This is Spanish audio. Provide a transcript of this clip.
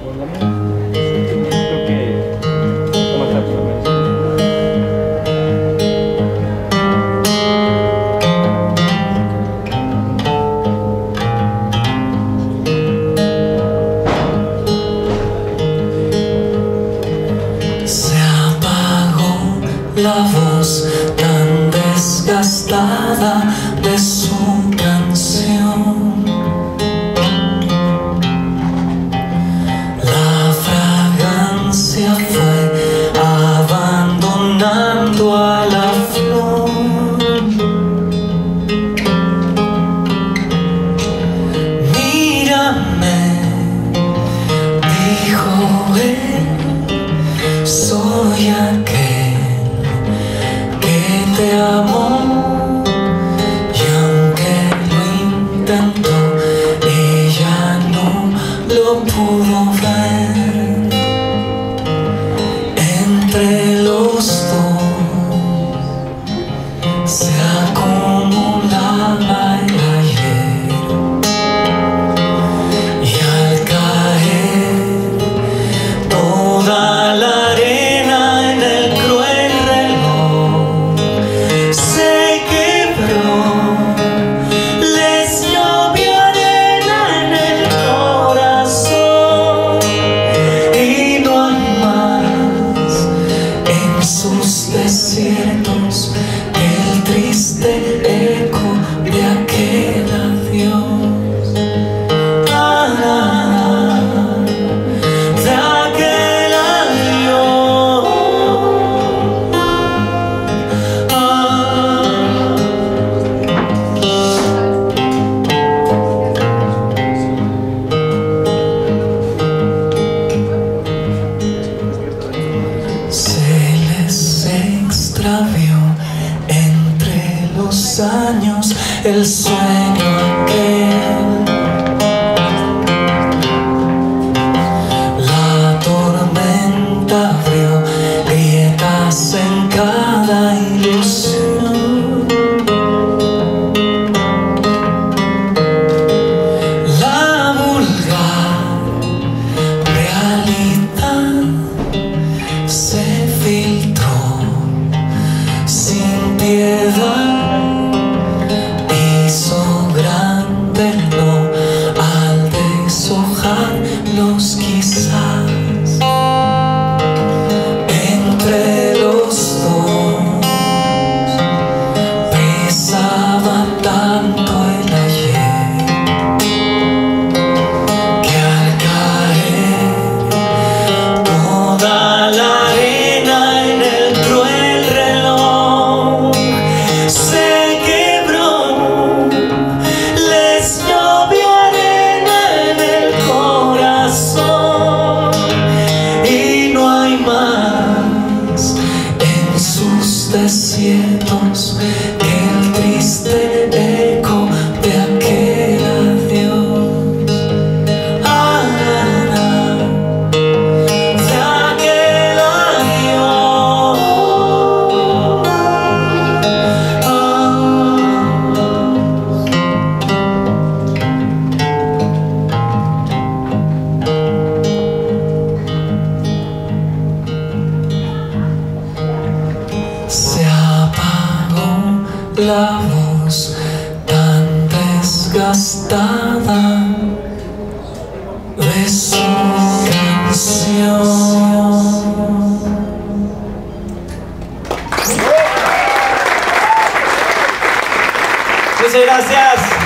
La voz tan desgastada de su canción, la fragancia fue abandonando a la flor. Mírame, dijo él, soy aquel que te amo, y aunque lo intentó, ella no lo pudo ver. Entre los dos se acumulaba el ayer, y al caer toda la arena en el cruel reloj se quebró, les llovió arena en el corazón, y no hay más en sus desiertos el triste eco de aquel adiós. De aquel adiós. Se les extravió entre los años el sueño aquel. La tormenta abrió grietas en cada ilusión. La vulgar realidad se filtró sin piedad, hizo grande el no al deshojarlos quizás. Entre los dos pesaba tanto el ayer, que al caer toda la arena en el cruel reloj se quebró, les llovió arena en el corazón, y no hay más en sus desiertos que el triste eco de aquel adiós. De aquel adiós. Se apagó la voz tan desgastada de su canción. Muchas gracias.